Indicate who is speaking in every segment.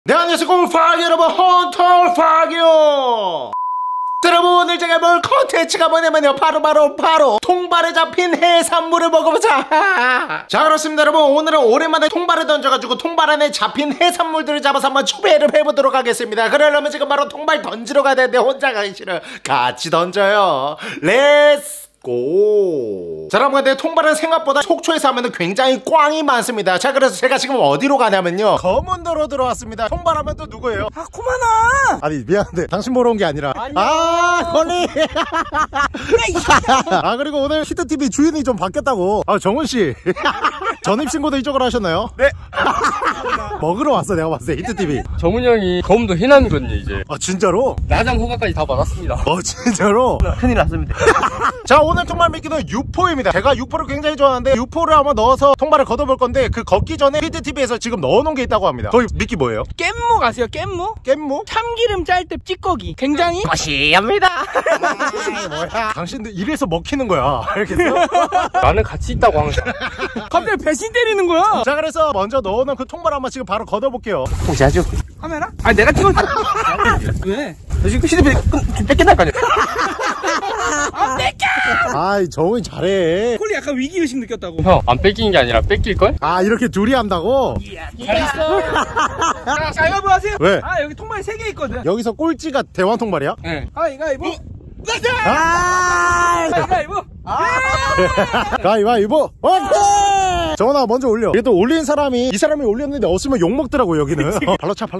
Speaker 1: 네, 안녕하세요. 파기 여러분, 헌터 파기요. 여러분, 오늘 제가 볼 컨텐츠가 뭐냐면요, 바로 통발에 잡힌 해산물을 먹어보자. 자, 그렇습니다 여러분, 오늘은 오랜만에 통발을 던져가지고 통발 안에 잡힌 해산물들을 잡아서 한번 추배를 해보도록 하겠습니다. 그러려면 지금 바로 통발 던지러 가야 되는데 혼자 가기 싫어요. 같이 던져요. 렛츠 고! 자, 여러분, 근데 통발은 생각보다 속초에서 하면 굉장히 꽝이 많습니다. 자, 그래서 제가 지금 어디로 가냐면요, 검은도로 들어왔습니다. 통발하면 또 누구예요?
Speaker 2: 아, 코마나!
Speaker 1: 아니, 미안한데 당신 보러 온 게 아니라 건리! 아, 그리고 오늘 히트TV 주인이 좀 바뀌었다고. 아, 정훈씨 전입신고도 이쪽으로 하셨나요?
Speaker 2: 네.
Speaker 1: 먹으러 왔어, 내가 봤을 때 히트TV.
Speaker 3: 정훈이 형이 검도 해남이거든요 이제.
Speaker 1: 아, 진짜로?
Speaker 3: 나장 허가까지 다 받았습니다.
Speaker 1: 진짜로?
Speaker 2: 큰일 났습니다.
Speaker 1: 자, 오늘 통발 미끼는 유포입니다. 제가 유포를 굉장히 좋아하는데 유포를 한번 넣어서 통발을 걷어볼 건데, 그 걷기 전에 히트TV에서 지금 넣어놓은 게 있다고 합니다. 거기 미끼 뭐예요?
Speaker 2: 깻무 아세요? 깻무?
Speaker 1: 깻무?
Speaker 2: 참기름 짤 때 찌꺼기. 굉장히 거시합니다.
Speaker 1: 뭐야? 당신들 이래서 먹히는 거야. 알겠어?
Speaker 3: 나는 같이 있다고 항상.
Speaker 2: 갑자기 배신 때리는 거야.
Speaker 1: 자, 그래서 먼저 넣어놓은 그 통발 한번 지금 바로 걷어볼게요.
Speaker 3: 통제하죠.
Speaker 2: 카메라? 아니, 내가 찍었어. 왜?
Speaker 3: 너 지금 휴대폰 좀 뺏긴다 거 아니야?
Speaker 2: 아, 뺏겨!
Speaker 1: 아이, 정훈이 잘해.
Speaker 2: 콜리 약간 위기의식 느꼈다고.
Speaker 3: 형, 안 뺏기는 게 아니라 뺏길걸?
Speaker 1: 아, 이렇게 둘이 한다고?
Speaker 2: 잘했어. 자, 이거 뭐 하세요?
Speaker 1: 왜?
Speaker 2: 아, 여기 통발이 3개 있거든.
Speaker 1: 여기서 꼴찌가 대왕 통발이야?
Speaker 3: 네.
Speaker 2: 가위바위보.
Speaker 1: 아!
Speaker 2: 가위바위보.
Speaker 1: 가위바위보. 오케이! 정훈아, 먼저 올려. 이게 또 올린 사람이, 이 사람이 올렸는데 없으면 욕먹더라고, 여기는. 발로 차.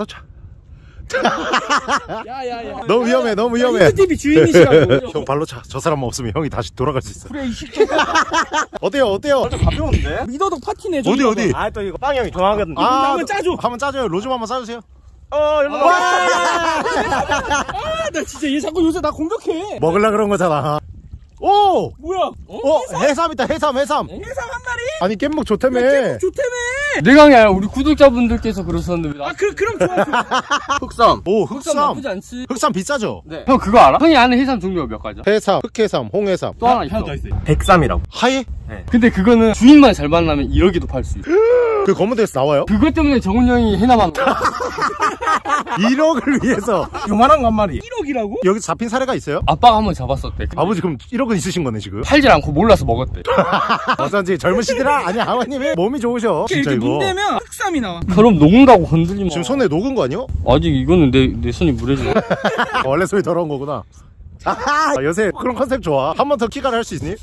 Speaker 2: 야야야.
Speaker 1: 너무 위험해, 너무 위험해.
Speaker 2: 히트TV 주인이시라고.
Speaker 1: 형, 발로 차. 저 사람 없으면 형이 다시 돌아갈 수 있어.
Speaker 2: 그래, 이 새끼야.
Speaker 1: 어때요?
Speaker 2: 가벼운데? 미더덕 파티네.
Speaker 1: 어디?
Speaker 4: 아, 또 이거 빵 형이 좋아하거든.
Speaker 1: 아,
Speaker 2: 한번 짜줘.
Speaker 1: 한번 짜줘요. 로좀 한번 싸주세요.
Speaker 2: 아, 나 진짜 얘 자꾸 요새 나 공격해.
Speaker 1: 먹으려 그런 거잖아. 오!
Speaker 2: 뭐야?
Speaker 1: 해삼 있다, 해삼.
Speaker 2: 해삼 한 마리?
Speaker 1: 아니, 깻묵 좋다며.
Speaker 2: 좋다며.
Speaker 3: 내가 아니라 우리 구독자분들께서 그러셨는데 왜
Speaker 2: 아, 그럼 좋아.
Speaker 3: 흑삼.
Speaker 1: 오,
Speaker 3: 흑삼
Speaker 1: 흑삼.
Speaker 3: 나쁘지 않지.
Speaker 1: 흑삼 비싸죠?
Speaker 3: 네. 형 그거 알아? 형이 아는 해삼 종류가 몇 가지야?
Speaker 1: 해삼, 흑해삼, 홍해삼.
Speaker 3: 또 하나 있어.
Speaker 4: 백삼이라고.
Speaker 1: 하얘?
Speaker 3: 근데 그거는 주인만 잘 만나면 1억에도 팔 수 있어.
Speaker 1: 그 검은 데서 나와요?
Speaker 3: 그것 때문에 정훈이 형이 해남한 거야.
Speaker 1: 1억을 위해서.
Speaker 4: 요만한 거 한 마리.
Speaker 2: 1억이라고?
Speaker 1: 여기 잡힌 사례가 있어요?
Speaker 3: 아빠가 한번 잡았었대. 근데
Speaker 1: 아버지 그럼 1억은 있으신 거네, 지금?
Speaker 3: 팔질 않고 몰라서 먹었대.
Speaker 1: 어쩐지 젊으시더라? 아니, 아버님이 몸이 좋으셔. 진짜
Speaker 2: 이렇게
Speaker 1: 이거.
Speaker 2: 문대면 흑삼이 나와.
Speaker 3: 그럼 녹는다고 건들리면.
Speaker 1: 지금 손에 녹은 거 아니요?
Speaker 3: 아직 이거는 내 손이 물해지네.
Speaker 1: 원래 손이 더러운 거구나. 아, 요새 그런 컨셉 좋아. 한 번 더 키가를 할 수 있니?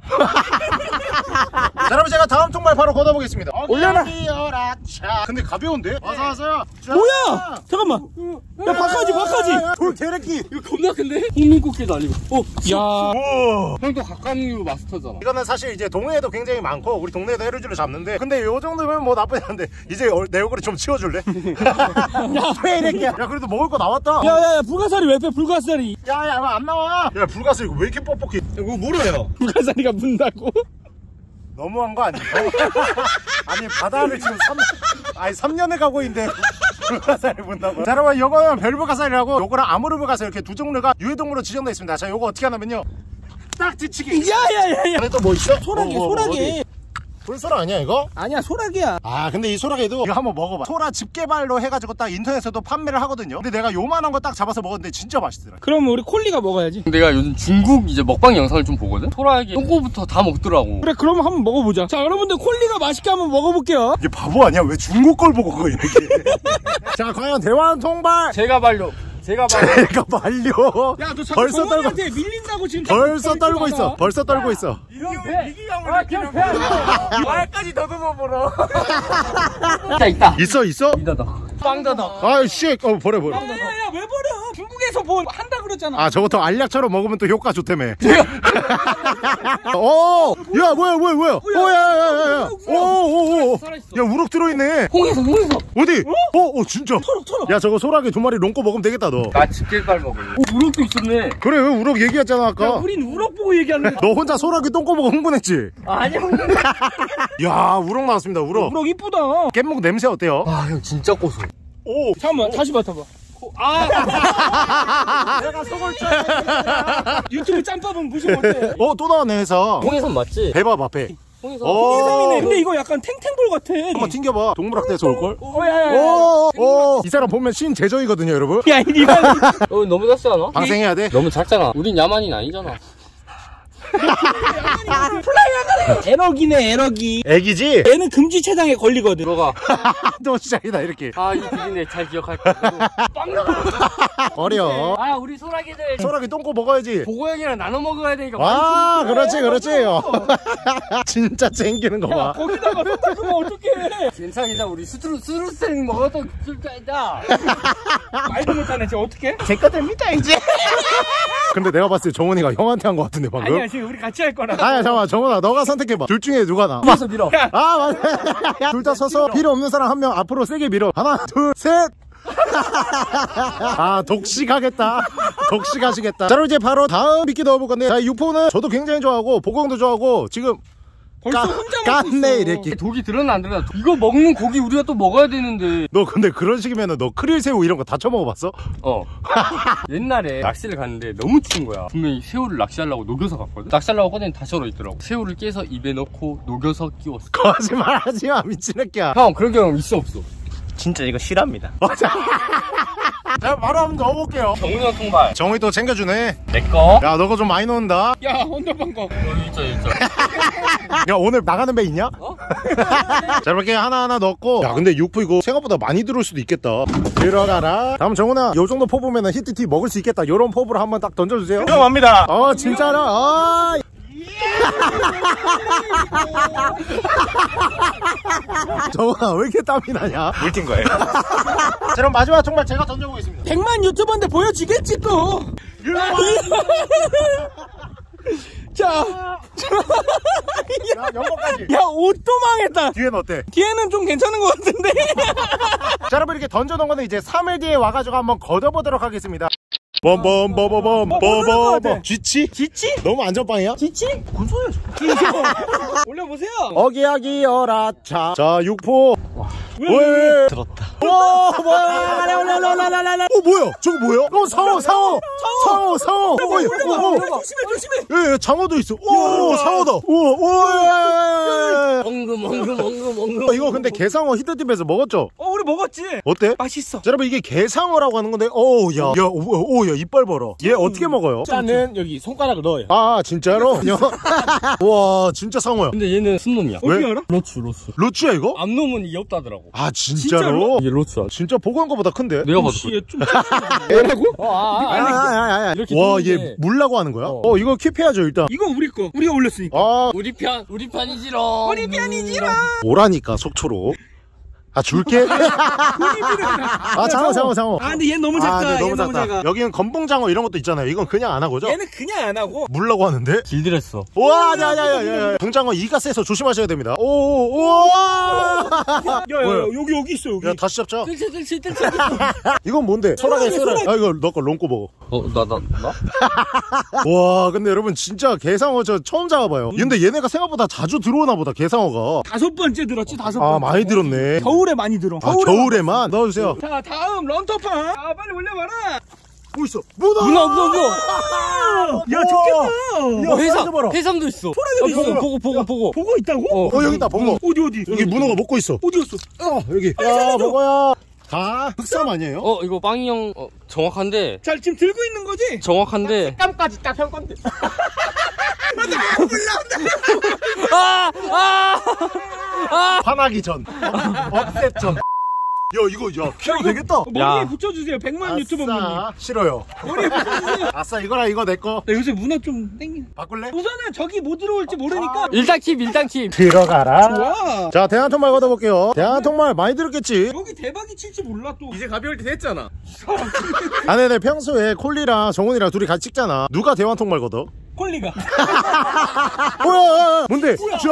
Speaker 1: 자, 여러분, 제가 다음 통발 바로 걷어보겠습니다.
Speaker 2: 올려라.
Speaker 1: 근데 가벼운데? 와서.
Speaker 2: 뭐야? 잠깐만. 야, 박하지.
Speaker 1: 돌 대래끼.
Speaker 3: 이거 겁나 큰데? 홍민꽃게도 아니고. 야.
Speaker 1: 오.
Speaker 3: 형도 각각류 마스터잖아.
Speaker 1: 이거는 사실 이제 동해에도 굉장히 많고 우리 동네에도 해루질로 잡는데, 근데 요 정도면 뭐 나쁘지 않은데, 이제 내 얼굴을 좀 치워줄래? 야, 대래끼야. 야, 그래도 먹을 거 나왔다.
Speaker 2: 야, 불가사리 왜 빼? 불가사리.
Speaker 1: 야, 이거 안 나와. 야, 불가스 이거 왜 이렇게 뻑뻑해? 이거 물어요.
Speaker 2: 불가사리가 문다고?
Speaker 1: 너무한 거 아니에요? 아니, 바다를 지금 3년을 가고 있는데 불가사리 본다고. 자, 여러분, 요거는 별불가사리라고, 요거랑 아무르불가사리, 이렇게 두 종류가 유해동물로 지정되어 있습니다. 자, 요거 어떻게 하냐면요, 딱 뒤치기.
Speaker 2: 야야야야.
Speaker 1: 안에 또 뭐 있어?
Speaker 2: 소라게.
Speaker 1: 어디? 불소라 아니야 이거?
Speaker 2: 아니야, 소라게야.
Speaker 1: 아, 근데 이 소라게도 이거 한번 먹어봐. 소라 집게발로 해가지고 딱 인터넷에서도 판매를 하거든요. 근데 내가 요만한 거 딱 잡아서 먹었는데 진짜 맛있더라.
Speaker 2: 그럼 우리 콜리가 먹어야지.
Speaker 3: 내가 요즘 중국 이제 먹방 영상을 좀 보거든? 소라게 똥꼬부터 다 먹더라고.
Speaker 2: 그래, 그럼 한번 먹어보자. 자, 여러분들 콜리가 맛있게 한번 먹어볼게요.
Speaker 1: 이게 바보 아니야? 왜 중국 걸 보고 그거 얘기해? 자, 과연 대왕 통발.
Speaker 3: 제가 말려.
Speaker 1: 내가 말려.
Speaker 2: 야, 너 자꾸
Speaker 1: 벌써 떨고.
Speaker 2: 정원이한테 밀린다고 지금.
Speaker 1: 벌써 떨고 있어. 벌써 떨고 있어.
Speaker 4: 말까지 더듬어 보러.
Speaker 3: 있다.
Speaker 1: 있어?
Speaker 3: 이다다.
Speaker 2: 빵다다.
Speaker 1: 아이씨, 버려.
Speaker 2: 야야야, 왜 버려? 중국에서 뭐 한다 그랬잖아.
Speaker 1: 아, 저것도 알약처럼 먹으면 또 효과 좋다며. 야, 뭐야. 야. 오.
Speaker 3: 살아있어.
Speaker 1: 야, 우럭 들어있네.
Speaker 3: 홍해삼.
Speaker 1: 어디? 진짜.
Speaker 2: 털어.
Speaker 1: 야, 저거 소라게 2마리 롱꼬 먹으면 되겠다, 너.
Speaker 3: 나 집게발 먹을래. 우럭도 있었네.
Speaker 1: 그래, 왜 우럭 얘기했잖아,
Speaker 2: 야,
Speaker 1: 아까.
Speaker 2: 우린 우럭 보고 얘기하는 거야.
Speaker 1: 너 혼자 소라게 똥꼬 보고 흥분했지?
Speaker 3: 아니야.
Speaker 1: 야, 우럭 나왔습니다, 우럭.
Speaker 2: 우럭 이쁘다.
Speaker 1: 깻목 냄새 어때요?
Speaker 3: 아, 형 진짜 고소.
Speaker 1: 오.
Speaker 2: 잠깐만, 다시 맡아봐.
Speaker 1: 내가 속을 줄.
Speaker 2: 유튜브 짬밥은 무시면 어때?
Speaker 1: 또 나왔네, 해서.
Speaker 3: 홍해삼 맞지?
Speaker 1: 배 봐봐, 배.
Speaker 2: 홍해삼이네. 근데 이거 약간 탱탱볼 같아.
Speaker 1: 한번 튕겨봐. 동물학대에서 올걸?
Speaker 2: 야야야.
Speaker 1: 이 사람 보면 신제조이거든요 여러분.
Speaker 2: 야 이리가.
Speaker 3: 너무 작지 않아?
Speaker 1: 방생해야 돼.
Speaker 3: 너무 작잖아. 우린 야만인 아니잖아.
Speaker 2: 에러기네 에러기.
Speaker 1: 애기지?
Speaker 2: 얘는 금지 체장에 걸리거든.
Speaker 3: 들어가.
Speaker 1: 또 시작이다 이렇게.
Speaker 3: 아, 이 비린내 잘 기억할 거야.
Speaker 1: 어려.
Speaker 3: 아, 우리 소라기들.
Speaker 1: 소라기 똥꼬 먹어야지.
Speaker 3: 보고형이랑 나눠 먹어야 되니까.
Speaker 1: 아 그렇지. 진짜 챙기는 거 봐.
Speaker 2: 거기다가 섞어주면 어떡해.
Speaker 3: 괜찮아, 우리 수루생 먹어도 줄까 있다.
Speaker 2: 말도 못하네. 저 어떡해?
Speaker 1: 제 거 됩니다 이제. 근데 내가 봤을 때 정원이가 형한테 한 거 같은데 방금.
Speaker 2: 아니야 지금 우리 같이 할 거라.
Speaker 1: 아야 잠깐만 정원아 너가 선택해봐. 둘 중에 누가 나?
Speaker 3: 뒤에서 밀어.
Speaker 1: 아 맞아. 둘 다 서서 필요 없는 사람 한 명 앞으로 세게 밀어. 하나 둘 셋. 아 독식하겠다. 독식하시겠다. 자 그럼 이제 바로 다음 미끼 넣어볼 건데, 자 육포는 저도 굉장히 좋아하고 보공도 좋아하고 지금
Speaker 2: 벌써 혼자 먹고
Speaker 1: 깠네
Speaker 2: 있어.
Speaker 1: 이렇게.
Speaker 3: 독이 들었나 안 들었나? 이거 먹는 고기 우리가 또 먹어야 되는데.
Speaker 1: 너 근데 그런 식이면은 너 크릴새우 이런 거 다 처먹어봤어?
Speaker 3: 옛날에 낚시를 갔는데 너무 추운 거야. 분명히 새우를 낚시하려고 녹여서 갔거든. 낚시하려고 꺼내니 다시 얼어있더라고. 새우를 깨서 입에 넣고 녹여서 끼웠어.
Speaker 1: 거짓말하지마 미친 새끼야.
Speaker 3: 형, 그런 경험 있어 없어?
Speaker 4: 진짜 이거 실합니다.
Speaker 1: 자 바로 한번 넣어볼게요.
Speaker 3: 정훈이 형 통발.
Speaker 1: 정이 또 챙겨주네.
Speaker 3: 내꺼.
Speaker 1: 야 너거 좀 많이 넣는다.
Speaker 2: 야 혼돌방거.
Speaker 3: 여기 있죠.
Speaker 1: 야 오늘 나가는 배 있냐? 자 이렇게 하나하나 넣고. 야 근데 육포 이거 생각보다 많이 들어올 수도 있겠다. 들어가라. 다음 정훈아 요정도 포부면은 히트티 먹을 수 있겠다. 요런 포부를 한번 딱 던져주세요.
Speaker 4: 위험합니다.
Speaker 1: 진짜라. 정훈아 왜 이렇게 땀이 나냐?
Speaker 4: 물 튄 거예요.
Speaker 1: 자 그럼 마지막 정말 제가 던져보겠습니다.
Speaker 2: 100만 유튜버인데 보여지겠지 또. 자.
Speaker 1: 야 영거까지.
Speaker 2: 야 옷도 망했다.
Speaker 1: 뒤에는 어때?
Speaker 2: 뒤에는 좀 괜찮은 것 같은데.
Speaker 1: 자 여러분 이렇게 던져놓은 거는 이제 3일 뒤에 와가지고 한번 걷어보도록 하겠습니다. 범범범범범범범 쥐치?
Speaker 2: 지치?
Speaker 1: 너무 안전빵이야?
Speaker 2: 지치? 뭔 소리야 올려보세요.
Speaker 1: 어기야기 어라차. 자 육포. 왜?
Speaker 4: 들었다.
Speaker 1: 와 뭐야? 뭐야? 저거 뭐야? 상어.
Speaker 2: 조심해.
Speaker 1: 예, 장어도 있어. 오 상어다. 우와.
Speaker 3: 엉금.
Speaker 1: 이거 근데 게상어 히트집에서 먹었죠?
Speaker 2: 우리 먹었지?
Speaker 1: 어때?
Speaker 2: 맛있어.
Speaker 1: 자, 여러분 이게 게상어라고 하는 건데, 야 이빨 봐라. 얘 어떻게 먹어요?
Speaker 2: 일단은 여기 손가락을 넣어요.
Speaker 1: 아 진짜로? 와 진짜 상어야.
Speaker 3: 근데 얘는 순놈이야.
Speaker 1: 왜?
Speaker 2: 어떻게 알아?
Speaker 3: 로추.
Speaker 1: 로추야 이거?
Speaker 3: 암놈은 귀엽다더라고.
Speaker 1: 아 진짜로?
Speaker 3: 이게 로추야.
Speaker 1: 진짜 보고한 거보다 큰데?
Speaker 3: 내가 봐도
Speaker 2: 씨, 얘 좀.
Speaker 1: 애라고?
Speaker 3: 아. 이렇게
Speaker 1: 와,
Speaker 3: 뜨는데.
Speaker 1: 얘 물라고 하는 거야? 이거 킵해야죠 일단.
Speaker 2: 이거 우리 거. 우리가 올렸으니까.
Speaker 1: 아
Speaker 3: 우리 편이지롱.
Speaker 2: 우리 편이지롱.
Speaker 1: 오라니까 속초로. 아 줄게. 아 장어.
Speaker 2: 아 근데 얘 너무 작다.
Speaker 1: 근데
Speaker 2: 얘 너무 작아.
Speaker 1: 여기는 건봉장어 이런 것도 있잖아요. 이건 그냥 안 하고죠?
Speaker 2: 얘는 그냥 안 하고.
Speaker 1: 물라고 하는데?
Speaker 3: 길들였어.
Speaker 1: 우와, 야야야야. 봉장어 이가 세서 조심하셔야 됩니다. 우와.
Speaker 2: 야, 여기 있어 여기.
Speaker 1: 야 다시 잡자.
Speaker 3: 뜰치.
Speaker 1: 이건 뭔데? 소라게. 아 이거 너 거 롱꼬 먹어.
Speaker 3: 나?
Speaker 1: 와 근데 여러분 진짜 게상어 저 처음 잡아봐요. 근데 얘네가 생각보다 자주 들어오나 보다 게상어가.
Speaker 2: 5번째 들었지 5번.
Speaker 1: 아 많이 들었네.
Speaker 2: 겨울에 많이 들어.
Speaker 1: 겨울에만 넣어주세요.
Speaker 2: 자 다음 런터판. 빨리 올려봐라.
Speaker 1: 뭐 있어? 문어.
Speaker 2: 야 좋겠다.
Speaker 3: 해삼도 있어. 보고.
Speaker 2: 보고 있다고?
Speaker 1: 여기 있다 봉어.
Speaker 2: 어디?
Speaker 1: 여기 문어가 먹고 있어.
Speaker 2: 어디였어?
Speaker 1: 여기. 야 먹어야. 다 흑삼 아니에요?
Speaker 3: 이거 빵이 형 정확한데.
Speaker 2: 자 지금 들고 있는 거지?
Speaker 3: 정확한데.
Speaker 2: 땀까지 딱 한 건데.
Speaker 1: 화나기 전. 업셋 전. 야 이거 키로 되겠다.
Speaker 2: 머리에 붙여주세요. 100만 유튜버 분님.
Speaker 1: 싫어요.
Speaker 2: 머리에 붙여주세요.
Speaker 1: 아싸 이거라 이거 내꺼.
Speaker 2: 나 요새 문어 좀 땡기.
Speaker 1: 바꿀래?
Speaker 2: 우선은 저기 뭐 들어올지 모르니까.
Speaker 3: 일단 킵.
Speaker 1: 들어가라.
Speaker 2: 좋아.
Speaker 1: 자 대한통말 걷어볼게요. 대한통말 많이 들었겠지?
Speaker 2: 여기 대박이 칠지 몰라 또.
Speaker 4: 이제 가벼울 때 됐잖아.
Speaker 1: 아 네네 평소에 콜리랑 정훈이랑 둘이 같이 찍잖아. 누가 대한통말 걷어?
Speaker 2: 콜리가.
Speaker 1: 뭐야? 뭔데?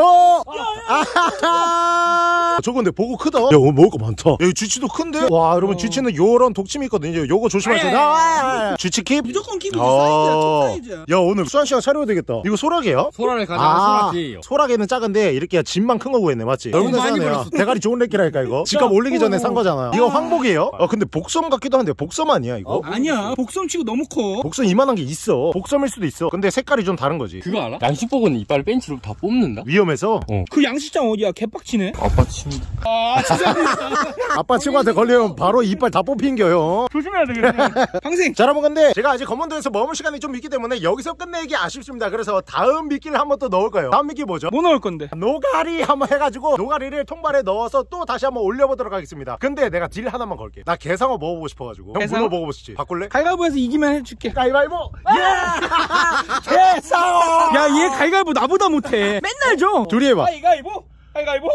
Speaker 1: 저거 근데 보고 크다. 야 먹을 거 많다. 야 쥐치도 큰데? 와 여러분 쥐치는 요런 독침이 있거든요. 요거 조심하세요. 쥐치 킵?
Speaker 2: 무조건 킵이지. 사이즈야. 첫 사이즈야.
Speaker 1: 야 오늘 수환씨가 차려야 되겠다. 이거 소라게요?
Speaker 3: 소라를 가져간 소라 뒤에요.
Speaker 1: 소라게는 작은데 이렇게 집만 큰 거 구했네 맞지? 넓은
Speaker 3: 많이
Speaker 1: 데사네요.
Speaker 3: 벌었어.
Speaker 1: 대가리 좋은 래끼라니까 이거. 집값 올리기 전에 산 거잖아. 이거 황복이에요? 근데 복섬 같기도 한데 복섬 아니야 이거?
Speaker 2: 아니야. 복섬 치고 너무 커.
Speaker 1: 복섬 이만한 게 있어. 복섬일 수도 있어. 근데 색깔이 색깔이 좀 다른 거지.
Speaker 3: 그거 알아? 양식복은 이빨을 벤치로 다 뽑는다?
Speaker 1: 위험해서.
Speaker 2: 그 양식장 어디야? 개빡치네.
Speaker 3: 아빠 친다.
Speaker 2: 아 죄송합니다.
Speaker 1: 아빠 친구한테 걸리면 바로 이빨 다 뽑힌겨요.
Speaker 2: 조심해야 되겠네. 평생.
Speaker 1: 자 여러분, 근데 제가 아직 검은도에서 머물 시간이 좀 있기 때문에 여기서 끝내기 아쉽습니다. 그래서 다음 미끼를 한번 또 넣을 거예요. 다음 미끼 뭐죠?
Speaker 2: 뭐 넣을 건데?
Speaker 1: 노가리 한번 해가지고 노가리를 통발에 넣어서 또 다시 한번 올려보도록 하겠습니다. 근데 내가 딜 하나만 걸게. 나 게상어 먹어보고 싶어가지고. 형
Speaker 2: 게상어?
Speaker 1: 문어 먹어보시지. 바꿀래?
Speaker 2: 갈갈보에서 이기면 해줄게.
Speaker 1: 가위바위보. 예! 게상어.
Speaker 2: 야 얘 갈갈보 나보다 못해. 맨날 줘.
Speaker 1: 둘이 해봐.
Speaker 2: 가위바위보. 가위바위보.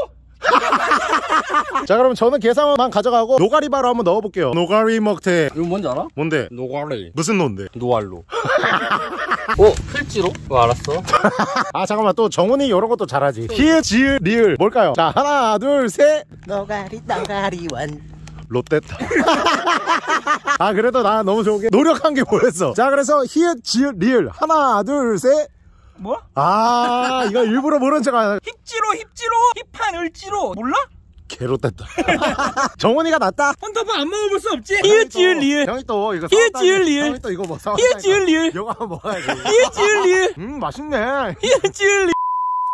Speaker 1: 자 그럼 저는 게상어만 가져가고 노가리 바로 한번 넣어볼게요. 노가리 먹태.
Speaker 3: 이거 뭔지 알아?
Speaker 1: 뭔데?
Speaker 3: 노가리.
Speaker 1: 무슨 노인데?
Speaker 3: 노알로. 필지로? 그거 알았어?
Speaker 1: 아 잠깐만, 또 정훈이 이런 것도 잘하지. 히읗 지읒 리을 뭘까요? 자 하나 둘 셋.
Speaker 4: 노가리 원.
Speaker 1: 롯데타. 아 그래도 나 너무 좋은 게 노력한 게 뭐였어. 자 그래서 히읗 지읒 리을 하나 둘 셋.
Speaker 2: 뭐?
Speaker 1: 아 이거 일부러 모른 척 하는.
Speaker 2: 힙지로 힙한 을지로 몰라?
Speaker 1: 개롯됐다. 정훈이가 낫다.
Speaker 2: 헌터파 안 먹어볼 수 없지? 히읗지을 리을.
Speaker 1: 형이 또 이거
Speaker 2: 히읗지을 리을.
Speaker 1: 형이 또 이거 뭐 사.
Speaker 2: 히읗지을 리을.
Speaker 1: 이거 한번 먹어야지.
Speaker 2: 히읗지을 리을.
Speaker 1: 맛있네.
Speaker 2: 히읗지을 리을.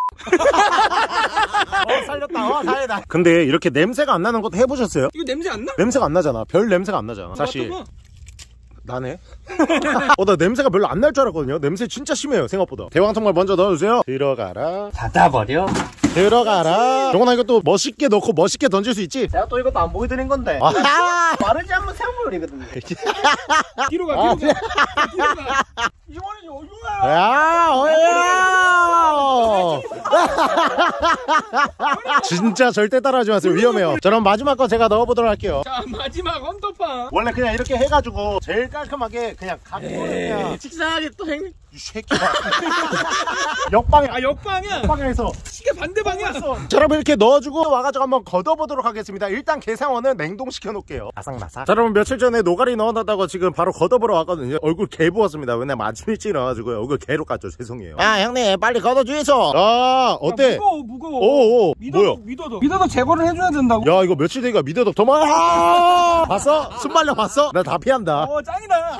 Speaker 1: 살렸다. 다행이다. 근데 이렇게 냄새가 안 나는 것도 해보셨어요?
Speaker 2: 이거 냄새 안 나?
Speaker 1: 냄새가 안 나잖아. 별 냄새가 안 나잖아. 사실.
Speaker 2: 맡아봐.
Speaker 1: 나네. 나 냄새가 별로 안 날 줄 알았거든요. 냄새 진짜 심해요, 생각보다. 대왕통말 먼저 넣어주세요. 들어가라.
Speaker 3: 닫아버려.
Speaker 1: 들어가라. 정원아 이거 또 멋있게 넣고 멋있게 던질 수 있지?
Speaker 4: 제가 또 이것도 안 보여드린 건데.
Speaker 1: 아,
Speaker 4: 마르지 않으면 새우물이거든요.
Speaker 2: 뒤로 가. 뒤로 가. 이번엔 어디야?
Speaker 1: 야, 어야. 진짜 절대 따라하지 마세요. 위험해요. 자, 그럼 마지막 거 제가 넣어보도록 할게요.
Speaker 2: 자 마지막 헌터파.
Speaker 1: 원래 그냥 이렇게 해가지고 제일 깔끔하게 그냥 갖고 그냥
Speaker 4: 식상하게 또 행.
Speaker 1: 이 새끼야. 역방에.
Speaker 2: 아 역방이야.
Speaker 1: 역방에서.
Speaker 2: 시계 반대 방이야.
Speaker 1: 자 여러분 이렇게 넣어주고 와가지고 한번 걷어보도록 하겠습니다. 일단 게상어는 냉동시켜 놓을게요. 바삭바삭. 자 여러분 며칠 전에 노가리 넣어놨다고 지금 바로 걷어보러 왔거든요. 얼굴 개 부었습니다. 왜냐면 아침 일찍 일어나가지고 얼굴 개로 깠죠. 죄송해요. 야 형님 빨리 걷어주이소. 아 어때?
Speaker 2: 야, 무거워.
Speaker 1: 오오 뭐야?
Speaker 2: 믿어도 제거를 해줘야 된다고.
Speaker 1: 야 이거 며칠 뒤가 미더덕 도망. 봤어? 순발력 봤어? 나 다 피한다.
Speaker 2: 짱이다.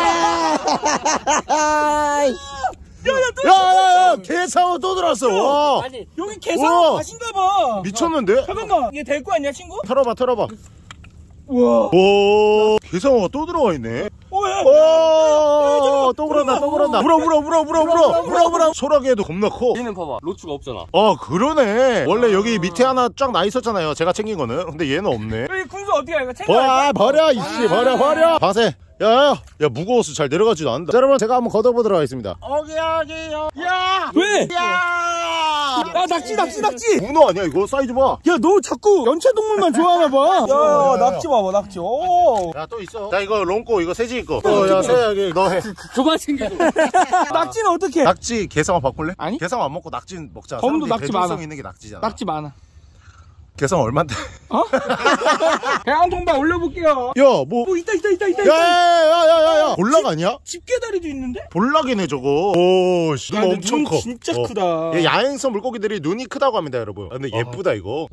Speaker 1: 야야야 게상어 또 들어왔어. 와.
Speaker 2: 아니 여기 개상어
Speaker 1: 우와.
Speaker 2: 가신가봐.
Speaker 1: 미쳤는데?
Speaker 2: 잠깐만 얘 될 거 아니야 친구?
Speaker 1: 털어봐 털어봐.
Speaker 2: 우와.
Speaker 1: 오 게상어가 또 들어와 있네. 오, 또 물었나, 또 물었나. 물어. 소라게도 겁나 커.
Speaker 3: 얘는 봐봐. 로추가 없잖아.
Speaker 1: 그러네. 원래 여기 밑에 하나 쫙 나 있었잖아요. 제가 챙긴 거는. 근데 얘는 없네.
Speaker 2: 여기 군수 어떻게 해? 이거 챙겨야
Speaker 1: 버려, 이씨, 버려. 바세. 야, 무거워서 잘 내려가지도 않는다. 자, 여러분, 제가 한번 걷어보도록 하겠습니다. 야!
Speaker 2: 왜?
Speaker 1: 야!
Speaker 2: 낙지.
Speaker 1: 문어 아니야, 이거? 사이즈 봐.
Speaker 2: 야, 너 자꾸 연체동물만 좋아하나 봐. 야, 낙지 봐봐, 낙지. 오.
Speaker 1: 야, 또 있어. 자, 이거 롱꼬, 이거 세지 거. 야, 세야기, 너 해.
Speaker 3: 그만 챙겨줘.
Speaker 2: 낙지는 어떻게?
Speaker 1: 낙지, 게상어 바꿀래?
Speaker 2: 아니.
Speaker 1: 게상어 안 먹고 낙지는 먹자.
Speaker 2: 검도
Speaker 1: 사람들이
Speaker 2: 낙지 많아.
Speaker 1: 대중성 있는 게 낙지잖아.
Speaker 2: 낙지 많아.
Speaker 1: 게상어 얼만데?
Speaker 2: 대왕통발 올려볼게요.
Speaker 1: 야, 뭐.
Speaker 2: 있다.
Speaker 1: 야. 볼락 아니야?
Speaker 2: 집게다리도 있는데?
Speaker 1: 볼락이네 저거. 오, 씨, 눈 엄청 커.
Speaker 2: 진짜 크다.
Speaker 1: 얘 야행성 물고기들이 눈이 크다고 합니다, 여러분. 근데 예쁘다 이거.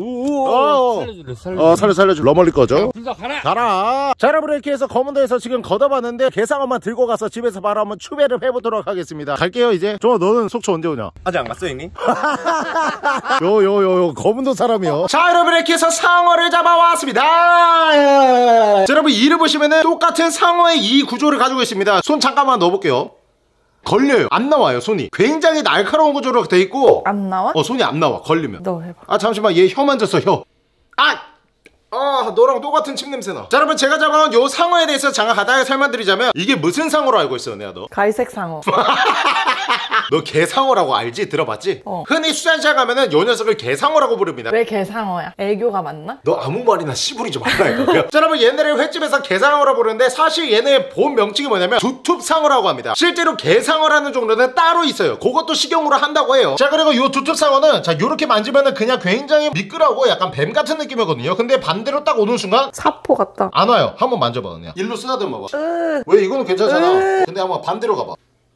Speaker 1: 살려줘. 러멀리 거죠.
Speaker 3: 둘 다 가라.
Speaker 1: 가라. 자, 여러분 이렇게 해서 검은도에서 지금 걷어봤는데 게상어만 들고 가서 집에서 바로 한번 추배를 해보도록 하겠습니다. 갈게요 이제. 저 너는 속초 언제 오냐?
Speaker 4: 아직 안 갔어 형님?
Speaker 1: 요 검은도 사람이요. 자, 여러분 이렇게 해서 상어를 잡아왔습니다. 자, 여러분 이를 보시면은 똑같은 상어의 이 구조를 가지고 있습니다. 손 잠깐만 넣어볼게요. 걸려요. 안 나와요. 손이 굉장히 날카로운 구조로 돼 있고.
Speaker 5: 안 나와?
Speaker 1: 손이 안 나와. 걸리면.
Speaker 5: 너 해봐.
Speaker 1: 아 잠시만, 얘 혀 만졌어. 혀. 너랑 똑같은 침 냄새나. 자, 여러분 제가 잡아온 요 상어에 대해서 잠깐 간단하게 설명드리자면 이게 무슨 상어로 알고 있어 내가 너?
Speaker 5: 갈색 상어.
Speaker 1: 너 개상어라고 알지? 들어봤지? 흔히 수산시장 가면은 요 녀석을 개상어라고 부릅니다.
Speaker 5: 왜 개상어야? 애교가 맞나?
Speaker 1: 너 아무 말이나 씨부리지 말라니까. 자, 여러분 얘네를 횟집에서 개상어라고 부르는데 사실 얘네의 본 명칭이 뭐냐면 두툽상어라고 합니다. 실제로 개상어라는 종류는 따로 있어요. 그것도 식용으로 한다고 해요. 자, 그리고 요 두툽상어는 자 요렇게 만지면은 그냥 굉장히 미끄러워 약간 뱀 같은 느낌이거든요. 근데 반대로 딱 오는 순간
Speaker 5: 사포 같다.
Speaker 1: 안 와요. 한번 만져봐 그냥. 일로 쓰다듬어봐. 왜 이거는 괜찮잖아. 근데 한번 반대로 가봐.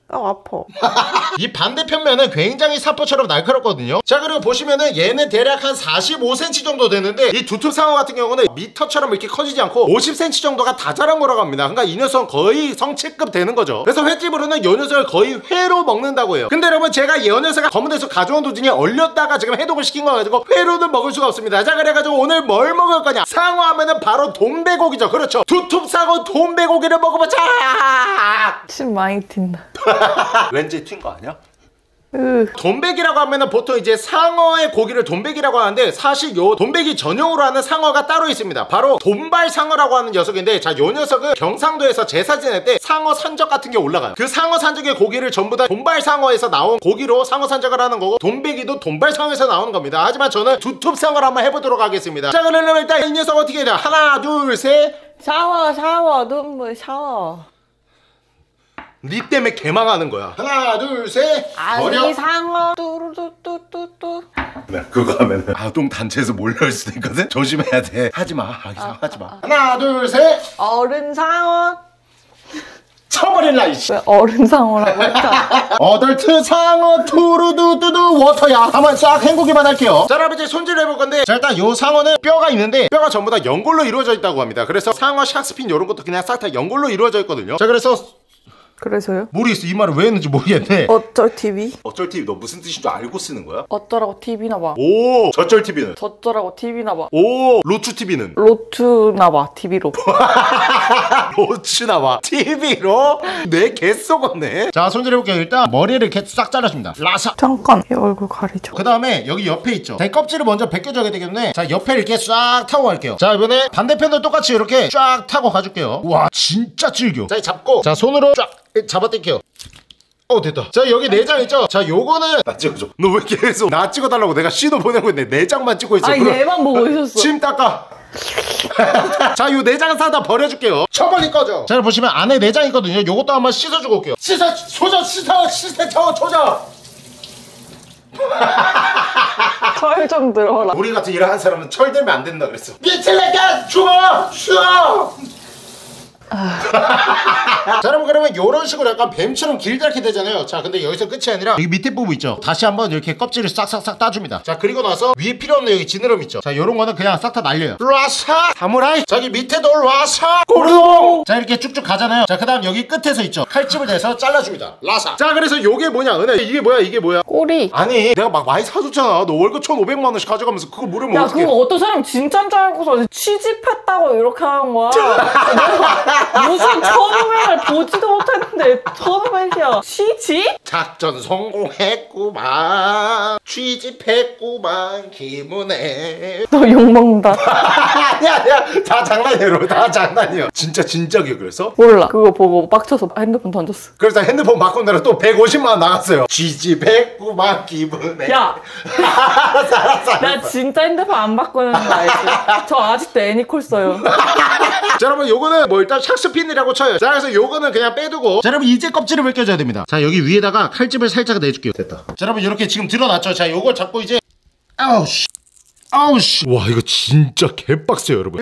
Speaker 5: 아파.
Speaker 1: 이 반대편면은 굉장히 사포처럼 날카롭거든요. 자, 그리고 보시면은 얘는 대략 한 45cm 정도 되는데 이 두툼 상어 같은 경우는 미터처럼 이렇게 커지지 않고 50cm 정도가 다 자란 거라고 합니다. 그러니까 이 녀석은 거의 성체급 되는 거죠. 그래서 횟집으로는 이 녀석을 거의 회로 먹는다고 해요. 근데 여러분, 제가 이 녀석을 검은데서 가져온 도중에 얼렸다가 지금 해독을 시킨 거 가지고 회로는 먹을 수가 없습니다. 자, 그래가지고 오늘 뭘 먹을 거냐? 상어 하면은 바로 돈베고기죠. 그렇죠. 두툼 상어 돈베고기를 먹어보자.
Speaker 5: 침 많이 튄다.
Speaker 1: 왠지 튄 거 아니야? 돈베기라고 하면은 보통 이제 상어의 고기를 돈베기라고 하는데, 사실 요 돈베기 전용으로 하는 상어가 따로 있습니다. 바로 돈발상어라고 하는 녀석인데, 자, 요 녀석은 경상도에서 제사 지낼 때 상어 산적 같은 게 올라가요. 그 상어 산적의 고기를 전부 다 돈발상어에서 나온 고기로 상어 산적을 하는 거고, 돈베기도 돈발상어에서 나오는 겁니다. 하지만 저는 두툼상어를 한번 해보도록 하겠습니다. 자, 그러면 일단 이 녀석 어떻게 해야 돼? 하나, 둘, 셋.
Speaker 5: 샤워, 눈물 샤워.
Speaker 1: 니 때문에 개망하는 거야. 하나, 둘, 셋.
Speaker 5: 아니, 상어. 뚜루뚜뚜뚜뚜.
Speaker 1: 네, 그거 하면은 아동 단체에서 몰려올 수도 있거든. 조심해야 돼. 하지마. 하지마. 하나, 둘, 셋.
Speaker 5: 어른 상어.
Speaker 1: 쳐버릴라 이씨.
Speaker 5: 왜 어른 상어라고 했다.
Speaker 1: 어덜트 상어 투루두두두 워터야. 한번 싹 헹구기만 할게요. 자, 여러분 이제 손질을 해볼 건데, 자, 일단 요 상어는 뼈가 있는데 뼈가 전부 다 연골로 이루어져 있다고 합니다. 그래서 상어 샥스핀 요런 것도 그냥 싹 다 연골로 이루어져 있거든요. 자, 그래서
Speaker 5: 그래서요?
Speaker 1: 모르겠어. 이 말을 왜 했는지 모르겠네.
Speaker 5: 어쩔 TV?
Speaker 1: 어쩔 TV 너 무슨 뜻인 줄 알고 쓰는 거야?
Speaker 5: 어쩌라고 TV나 봐.
Speaker 1: 오, 저쩔 TV는?
Speaker 5: 저쩌라고 TV나 봐.
Speaker 1: 오, 로추 TV는?
Speaker 5: 로투나 봐. TV로.
Speaker 1: 로추 나와 TV로? 내 개 썩었네. 자, 손질해볼게요. 일단 머리를 이렇게 싹 잘라줍니다. 라사.
Speaker 5: 잠깐. 얘 얼굴 가리죠.
Speaker 1: 그 다음에 여기 옆에 있죠. 자, 껍질을 먼저 벗겨줘야 되기 때문에, 자, 옆에 이렇게 싹 타고 갈게요. 자, 이번에 반대편도 똑같이 이렇게 쫙 타고 가줄게요. 와, 진짜 질겨. 자, 잡고, 자, 손으로 쫙 잡아당겨요. 됐다. 자, 여기 내장 있죠? 자, 요거는 나 찍어줘. 너 왜 계속 나 찍어달라고 내가 신호 보내고 있는데 내장만 찍고 있어.
Speaker 5: 아니, 얘만 보고 있었어.
Speaker 1: 침 닦아. 자, 요 내장은 싹 다 버려줄게요. 처벌리 꺼져. 자, 보시면 안에 내장 있거든요. 요것도 한번 씻어주고 올게요. 씻어
Speaker 5: 철 좀 들어라.
Speaker 1: 우리 같은 일을 한 사람은 철들면 안 된다 그랬어. 미칠래까 주워. 자, 여러분, 그러면 요런 식으로 약간 뱀처럼 길다랗게 되잖아요. 자, 근데 여기서 끝이 아니라 여기 밑에 부분 있죠? 다시 한번 이렇게 껍질을 싹싹싹 따줍니다. 자, 그리고 나서 위에 필요 없는 여기 지느러미 있죠? 자, 요런 거는 그냥 싹 다 날려요. 라사 사무라이. 저기 밑에도 라사 고르동. 자, 이렇게 쭉쭉 가잖아요. 자, 그 다음 여기 끝에서 있죠? 칼집을 대서 잘라줍니다. 라사. 자, 그래서 요게 뭐냐, 은혜, 이게 뭐야?
Speaker 5: 꼬리.
Speaker 1: 아니, 내가 막 많이 사줬잖아. 너 월급 1,500만 원씩 가져가면서 그걸 모르면
Speaker 5: 야,
Speaker 1: 어떡해.
Speaker 5: 그거 어떤 사람이 진짜인 줄 알고서 취집했다고 이렇게 하는 거야. 무슨 1,500을 보지도 못했는데 1,500이야. 취직?
Speaker 1: 작전 성공했구만. 취집했구만. 기분에.
Speaker 5: 너 욕먹는다.
Speaker 1: 아니야. 다 장난이에요, 여러분. 다 장난이에요. 진짜 그래서?
Speaker 5: 몰라. 그거 보고 빡쳐서 핸드폰 던졌어.
Speaker 1: 그래서 핸드폰 바꾼다라 또 150만 원 나갔어요. 취집했구만. 기분에.
Speaker 5: 야! 나 진짜 핸드폰 안 바꾸는 거 알지? 저 아직도 애니콜 써요.
Speaker 1: 자, 여러분, 요거는 뭐 일단 샥스핀이라고 쳐요. 자, 그래서 요거는 그냥 빼두고, 자, 여러분, 이제 껍질을 벗겨줘야 됩니다. 자, 여기 위에다가 칼집을 살짝 내줄게요. 됐다. 자, 여러분, 이렇게 지금 드러났죠? 자, 요걸 잡고 이제 아우씨. 와, 이거 진짜 개빡세요, 여러분.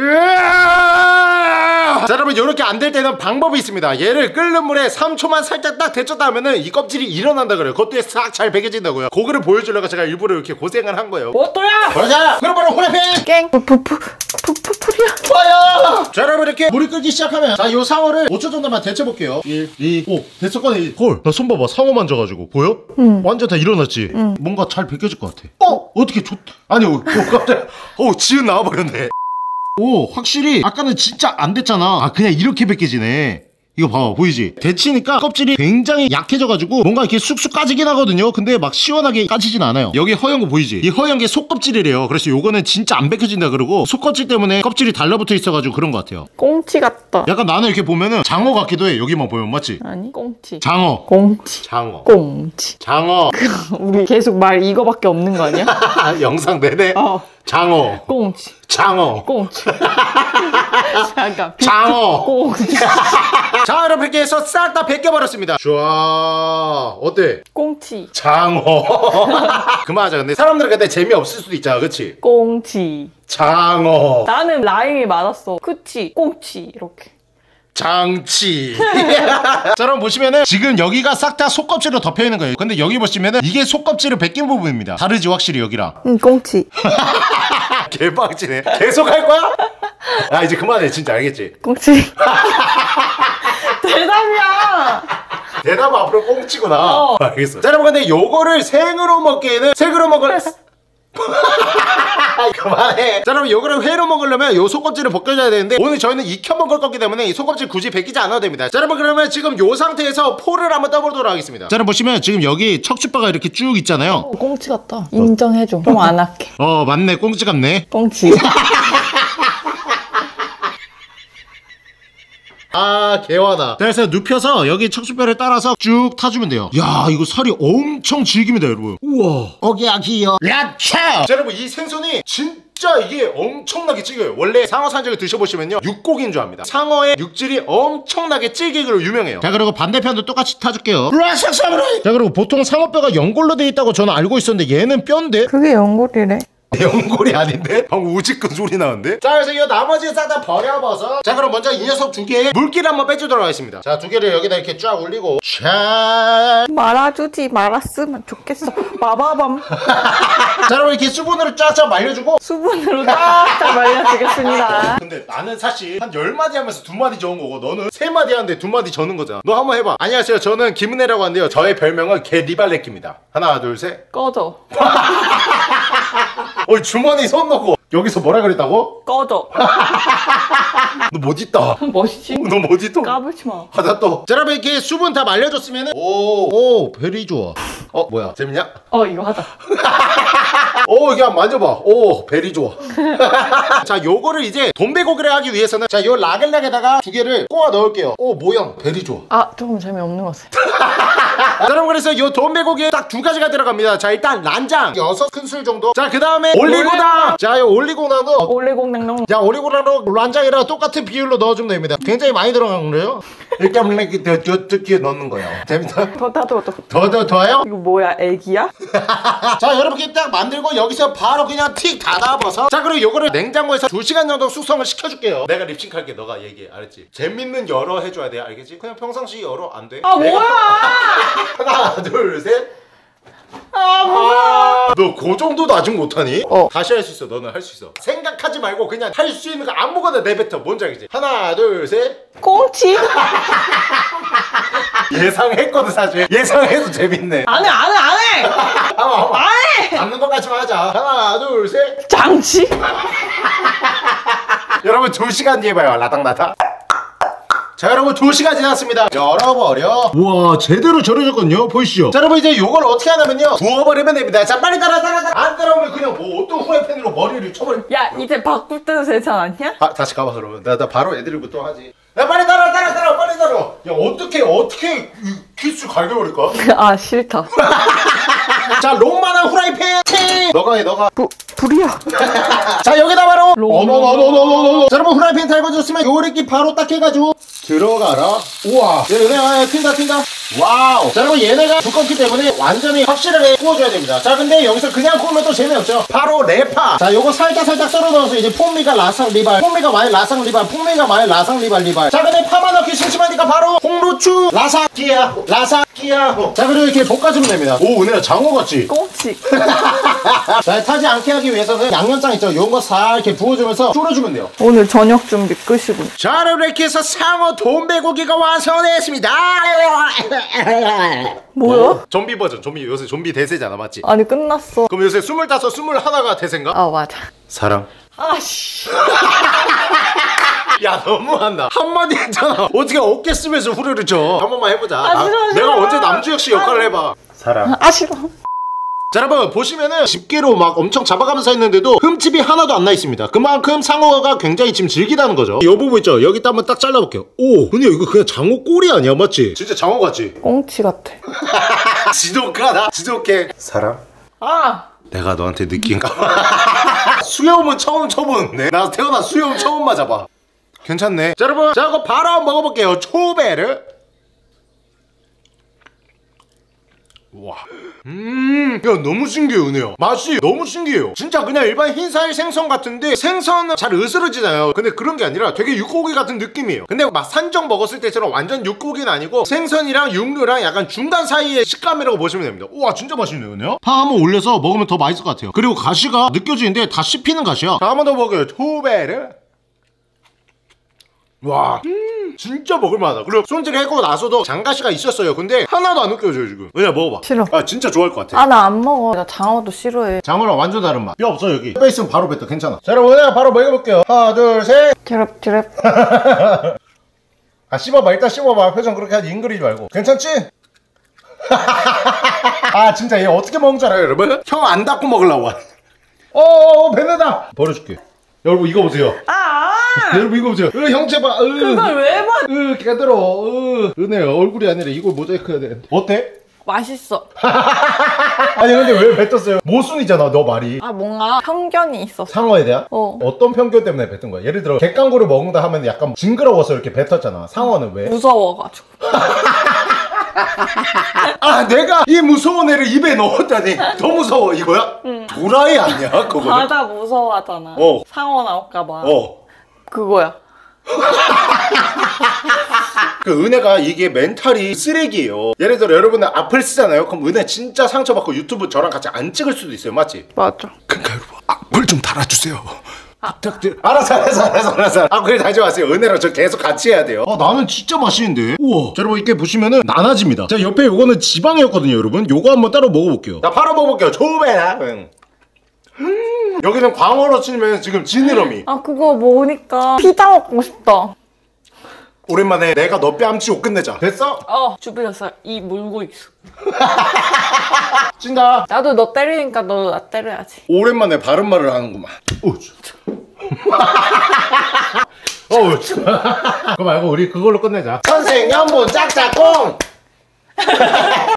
Speaker 1: 자, 여러분, 이렇게 안 될 때는 방법이 있습니다. 얘를 끓는 물에 3초만 살짝 딱 데쳤다 하면은 이 껍질이 일어난다 그래요. 그것도 싹 잘 벗겨진다고요. 그거를 보여주려고 제가 일부러 이렇게 고생을 한 거예요.
Speaker 5: 뭐 또야?
Speaker 1: 그러자. 그럼 바로 후라이팬
Speaker 5: 깽. 푸푸푸리야.
Speaker 1: fire! 자, 여러분, 이렇게 물이 끓기 시작하면, 자, 요 상어를 5초 정도만 데쳐볼게요. 1, 2, 5 됐었거든. 헐, 나 손 봐봐. 상어 만져가지고 보여? 완전 다 일어났지? 뭔가 잘 벗겨질 것 같아. 어떻게 아니, 갑자기 지은 나와버렸네. 오, 확실히 아까는 진짜 안 됐잖아. 아, 그냥 이렇게 벗겨지네. 이거 봐봐, 보이지? 데치니까 껍질이 굉장히 약해져가지고 뭔가 이렇게 쑥쑥 까지긴 하거든요. 근데 막 시원하게 까지진 않아요. 여기 허연 거 보이지? 이 허연 게 속껍질이래요. 그래서 요거는 진짜 안 벗겨진다 그러고, 속껍질 때문에 껍질이 달라붙어 있어가지고 그런 것 같아요.
Speaker 5: 꽁치 같다.
Speaker 1: 약간 나는 이렇게 보면은 장어 같기도 해. 여기만 보면, 맞지?
Speaker 5: 아니, 꽁치.
Speaker 1: 장어.
Speaker 5: 꽁치.
Speaker 1: 장어.
Speaker 5: 꽁치.
Speaker 1: 장어.
Speaker 5: 우리 계속 말 이거밖에 없는 거 아니야?
Speaker 1: 영상 내내? 장어.
Speaker 5: 꽁치.
Speaker 1: 장어.
Speaker 5: 꽁치. 잠깐.
Speaker 1: 장어.
Speaker 5: 꽁치.
Speaker 1: 자, 이렇게 해서 싹 다 벗겨버렸습니다. 좋아. 어때?
Speaker 5: 꽁치.
Speaker 1: 장어. 그만하자. 근데 사람들은 근데 재미없을 수도 있잖아, 그치?
Speaker 5: 꽁치.
Speaker 1: 장어.
Speaker 5: 나는 라임이 많았어. 그치. 꽁치. 이렇게.
Speaker 1: 장치. 자, 여러분 보시면은 지금 여기가 싹 다 속껍질로 덮여 있는 거예요. 근데 여기 보시면은 이게 속껍질을 벗긴 부분입니다. 다르지 확실히 여기랑.
Speaker 5: 꽁치.
Speaker 1: 개빡치네. 계속 할 거야? 아 이제 그만해 진짜 알겠지?
Speaker 5: 꽁치. 대답이야.
Speaker 1: 대답 앞으로 꽁치구나. 알겠어. 자 여러분 근데 요거를 생으로 먹기에는 생으로 먹을 그만해. 자 여러분 요거를 회로 먹으려면 요 속껍질을 벗겨줘야 되는데 오늘 저희는 익혀 먹을 거기 때문에 이 속껍질 굳이 벗기지 않아도 됩니다. 자 여러분 그러면 지금 요 상태에서 포를 한번 떠보도록 하겠습니다. 자 여러분 보시면 지금 여기 척추뼈가 이렇게 쭉 있잖아요.
Speaker 5: 꽁치 같다. 인정해줘. 좀 안 할게.
Speaker 1: 맞네 꽁치 같네.
Speaker 5: 꽁치.
Speaker 1: 아 개화다. 그래서 눕혀서 여기 척추뼈를 따라서 쭉 타주면 돼요. 야 이거 살이 엄청 질깁니다 여러분. 우와 어기야기요 야차. 자 여러분 이 생선이 진짜 이게 엄청나게 질겨요. 원래 상어 산적을 드셔보시면요 육고기인 줄 압니다. 상어의 육질이 엄청나게 질기기로 유명해요. 자 그리고 반대편도 똑같이 타줄게요. 자 그리고 보통 상어뼈가 연골로 돼 있다고 저는 알고 있었는데 얘는 뼈인데
Speaker 5: 그게 연골이래.
Speaker 1: 연골이 아닌데? 방금 우직근 소리 나는데? 자 그래서 이 나머지 싹 다 버려봐서 자 그럼 먼저 이 녀석 두 개의 물기를 한번 빼주도록 하겠습니다. 자 두 개를 여기다 이렇게 쫙 올리고 자
Speaker 5: 말아주지 말았으면 좋겠어. 마바밤.
Speaker 1: 자 여러분 이렇게 수분으로 쫙쫙 말려주고
Speaker 5: 수분으로 쫙쫙 말려주겠습니다.
Speaker 1: 근데 나는 사실 한 10마디 하면서 2마디 적은 거고 너는 3마디 하는데 2마디 적는 거잖아. 너 한번 해봐. 안녕하세요 저는 김은혜라고 하는데요 저의 별명은 개리발레끼입니다. 하나 둘 셋.
Speaker 5: 꺼져.
Speaker 1: 주머니 손 넣고 여기서 뭐라 그랬다고?
Speaker 5: 꺼져.
Speaker 1: 너 멋있다.
Speaker 5: 멋있지?
Speaker 1: 너 멋있다.
Speaker 5: 까불지 마.
Speaker 1: 하다 또. 자 여러분 이렇게 수분 다 말려줬으면은 오 베리 좋아. 뭐야 재밌냐?
Speaker 5: 이거 하자.
Speaker 1: 이게 한번 만져봐. 오 베리 좋아. 자 요거를 이제 돈베고기를 하기 위해서는 자 요 라겔락에다가 두 개를 꼬아 넣을게요. 모양 베리 좋아.
Speaker 5: 조금 재미없는 것 같아.
Speaker 1: 자 여러분 그래서 요 돈베고기에 딱 두 가지가 들어갑니다. 자 일단 란장 6큰술 정도. 자 그 다음에 올리고당. 자 요 올리고당은
Speaker 5: 올리고냉동.
Speaker 1: 자 올리고당도 란장이랑 똑같은 비율로 넣어주면 됩니다. 굉장히 많이 들어간 거예요. 이렇게 하면 이렇게 듣기에 넣는 거예요. 재밌다. 더요?
Speaker 5: 이거 뭐야 애기야?
Speaker 1: 자 여러분 이렇게 딱 만들고 여기서 바로 그냥 틱 닫아버서 자 그리고 요거를 냉장고에서 2시간 정도 숙성을 시켜줄게요. 내가 립싱크할게. 너가 얘기해. 알았지? 재밌는 열어 해줘야 돼. 알겠지? 그냥 평상시 열어 안 돼?
Speaker 5: 뭐야?
Speaker 1: 하나 둘 셋.
Speaker 5: 무서워.
Speaker 1: 너 그 정도도 아직 못하니? 다시 할 수 있어. 너는 할 수 있어. 생각하지 말고 그냥 할 수 있는 거 아무거나 내뱉어. 뭔지 알겠지? 하나 둘 셋.
Speaker 5: 꽁치?
Speaker 1: 예상했거든 사실. 예상해도 재밌네.
Speaker 5: 안 해! 안 해!
Speaker 1: 잡는 것까지만 하자. 하나 둘 셋.
Speaker 5: 장치?
Speaker 1: 여러분 2시간 뒤에 봐요. 라당라당. 자 여러분 2시간 지났습니다. 열어버려. 우와 제대로 절여졌거든요. 보이시죠? 자 여러분 이제 요걸 어떻게 하냐면요 부어버리면 됩니다. 자 빨리 따라 안 따라오면 그냥 뭐 어떤 후라이팬으로 머리를 쳐버려.
Speaker 5: 야 이제 바꿀 때도 되지 않았냐?
Speaker 1: 다시 가봐 그러면. 나 바로 애드립부터 하지. 야 빨리 따라 빨리 따라. 야 어떻게 키스 갈겨버릴까?
Speaker 5: 싫다.
Speaker 1: 자 롱만한 후라이팬 너가 해.
Speaker 5: 불이야.
Speaker 1: 자 여기다 바로
Speaker 5: 롱.
Speaker 1: 자 여러분 후라이팬 달궈줬으면 요렇게 바로 딱 해가지고 들어가라. 우와 얘네 튄다. 와우. 자 여러분 얘네가 두껍기 때문에 완전히 확실하게 구워줘야 됩니다. 자 근데 여기서 그냥 구우면 또 재미없죠. 바로 레파. 자 요거 살짝 썰어 넣어서 이제 풍미가 라상 리발. 풍미가 많이 라상 리발. 자 근데 파만 넣기 심심하니까 바로 홍로추 라사키야호. 자 그리고 이렇게 볶아주면 됩니다. 오 은혜야 장어 같지?
Speaker 5: 꽁치.
Speaker 1: 자 타지 않게 하기 위해서는 양념장 있죠. 요거 살 이렇게 부어주면서 졸여주면 돼요.
Speaker 5: 오늘 저녁 준비 끝이군.
Speaker 1: 자 여러분 이렇게 해서 상어 돈베고기가 완성됐습니다.
Speaker 5: 뭐야?
Speaker 1: 좀비 버전. 요새 좀비 대세잖아 맞지?
Speaker 5: 아니 끝났어.
Speaker 1: 그럼 요새 25, 21가 대세인가?
Speaker 5: 맞아.
Speaker 1: 사랑.
Speaker 5: 아씨.
Speaker 1: 야 너무한다. 한마디 했잖아. 어떻게 어깨 쓰면서 후려를 쳐. 한 번만 해보자.
Speaker 5: 싫어.
Speaker 1: 내가 언제 남주혁씨 역할을 해봐. 사랑.
Speaker 5: 싫어.
Speaker 1: 자 여러분 보시면은 집게로 막 엄청 잡아가면서 했는데도 흠집이 하나도 안 나 있습니다. 그만큼 상어가 굉장히 지금 질기다는 거죠. 이 부분 있죠? 여기다 한번 딱 잘라볼게요. 오 근데 이거 그냥 장어 꼬리 아니야 맞지? 진짜 장어 같지?
Speaker 5: 꽁치 같아.
Speaker 1: 지독하다. 지독해. 사랑. 내가 너한테 느낀가? 수염은 처음 쳐보는데? 나 태어나 수염 처음 맞아봐. 괜찮네. 자 여러분 자 이거 바로 한번 먹어볼게요. 초베르. 와. 야, 너무 신기해요, 은혜야. 맛이 너무 신기해요. 진짜 그냥 일반 흰살 생선 같은데 생선은 잘 으스러지잖아요. 근데 그런 게 아니라 되게 육고기 같은 느낌이에요. 근데 막 산적 먹었을 때처럼 완전 육고기는 아니고 생선이랑 육류랑 약간 중간 사이의 식감이라고 보시면 됩니다. 우와, 진짜 맛있네요, 은혜야. 파 한번 올려서 먹으면 더 맛있을 것 같아요. 그리고 가시가 느껴지는데 다 씹히는 가시야. 자, 한번 더 먹어요. 초베르. 와, 진짜 먹을만하다. 그리고 손질 해고 나서도 장가시가 있었어요. 근데 하나도 안 느껴져요 지금. 은혜야, 먹어봐.
Speaker 5: 싫어.
Speaker 1: 아, 진짜 좋아할 것 같아.
Speaker 5: 아, 나 안 먹어. 나 장어도 싫어해.
Speaker 1: 장어랑 완전 다른 맛. 뼈 없어 여기. 뼈 있으면 바로 뱉어. 괜찮아. 자, 여러분, 은혜야 바로 먹여볼게요. 하나, 둘, 셋.
Speaker 5: 드랩.
Speaker 1: 아, 씹어봐. 일단 씹어봐. 표정 그렇게 하지 잉그리지 말고. 괜찮지? 아, 진짜 얘 어떻게 먹는 줄 알아요, 여러분? 형 안 닫고 먹으려고. 뱉는다. 버려줄게. 여러분, 이거 보세요. 여러분, 이거 보세요. 형 제발.
Speaker 5: 그걸 왜 봐?
Speaker 1: 개들어. 은혜야, 얼굴이 아니라 이걸 모자이크 해야 되는데. 어때?
Speaker 5: 맛있어.
Speaker 1: 아니, 근데 왜 뱉었어요? 모순이잖아, 너 말이.
Speaker 5: 아, 뭔가 편견이 있었어.
Speaker 1: 상어에 대한?
Speaker 5: 어.
Speaker 1: 어떤 편견 때문에 뱉은 거야? 예를 들어 갯강구를 먹는다 하면 약간 징그러워서 이렇게 뱉었잖아. 상어는 왜?
Speaker 5: 무서워가지고.
Speaker 1: 아, 내가 이 무서운 애를 입에 넣었다니 더 무서워 이거야? 도라이 아니야 그거는?
Speaker 5: 바다 무서워하잖아.
Speaker 1: 어.
Speaker 5: 상어 나올까봐.
Speaker 1: 어.
Speaker 5: 그거야.
Speaker 1: 그 은혜가 이게 멘탈이 쓰레기예요. 예를 들어 여러분은 악플 쓰잖아요. 그럼 은혜 진짜 상처받고 유튜브 저랑 같이 안 찍을 수도 있어요. 맞지?
Speaker 5: 맞아.
Speaker 1: 그러니까 여러분 악플 좀 달아주세요. 부탁드려. 알았어. 악플 달지 마세요. 은혜랑 저 계속 같이 해야 돼요. 나는 진짜 맛있는데. 우와. 자, 여러분 이렇게 보시면은 나눠집니다. 자, 옆에 요거는 지방이었거든요, 여러분. 요거 한번 따로 먹어볼게요. 자, 바로 먹어볼게요. 초베라. 여기는 광어로 치면 지금 지느러미.
Speaker 5: 아, 그거 먹으니까 피자 먹고 싶다.
Speaker 1: 오랜만에 내가 너 뺨치고 끝내자. 됐어?
Speaker 5: 주변에서 이 물고 있어.
Speaker 1: 찐다.
Speaker 5: 나도 너 때리니까 너도 나 때려야지.
Speaker 1: 오랜만에 바른 말을 하는구만. 그거 말고 우리 그걸로 끝내자. 선생연분 짝짝꿍.